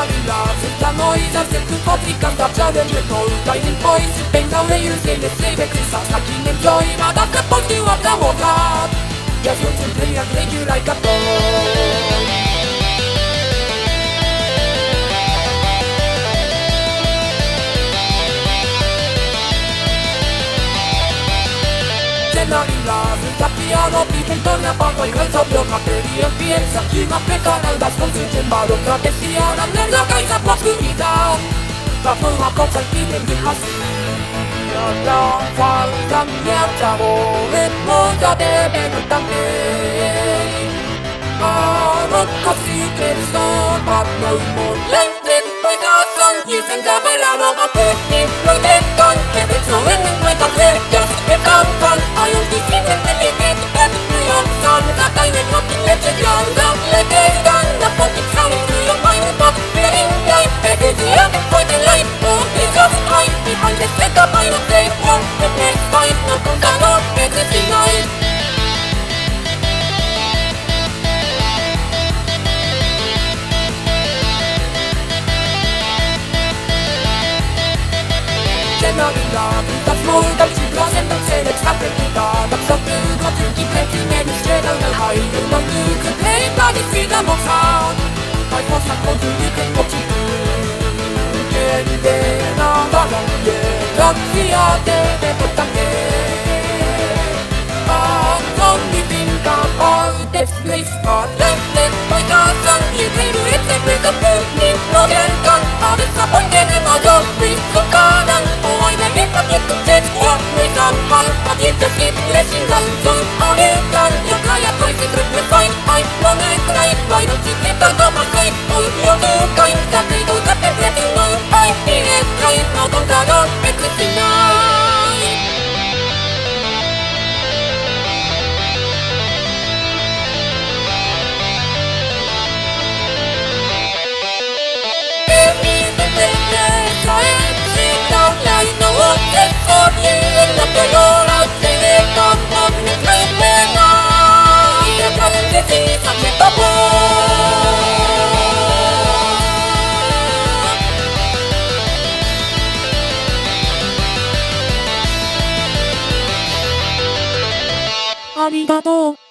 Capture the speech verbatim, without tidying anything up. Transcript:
là senza noi da sempre pochi cantagiare le noi dai in poi si pensa le io se le sebe che sa sta chi ne joy ma da che poi ti guarda moda ya sono sempre a gregi like a boy senza piano più torna poco in quel soffio capelli e piensa chi ma pecora da sconfiggere in ballo tra che sia una nella casa oscurità la forma cosa il fine di così la falta mia vuole molto deve non da me ma così che sto parlo il mondo lente poi da son gli senza bella roba per ti lo detto che penso in quei cose che cantan hai un difficile that's more than she doesn't say it's happening to God. I'm so good, but you keep making me straight on the high. You know you can play, but it's freedom of sound. I was not going to look at what you do. Get there, now, but I'm here. Don't see all day, but I'm here. I'm only think about this place, but left it by God's son. You can do it, take me the book, need no get gun. I'm disappointed in my job, please, so God. It's a keep blessing on soon. All in done, your kaya toy is really fine. I want to cry, why don't you keep the top of my oh, you're too kind, that they do that everything well. I feel it, try it, now don't tell on, make it tonight. Give me the business, I ain't seen down, I know what it's for you, and not the Lord.ありがとう。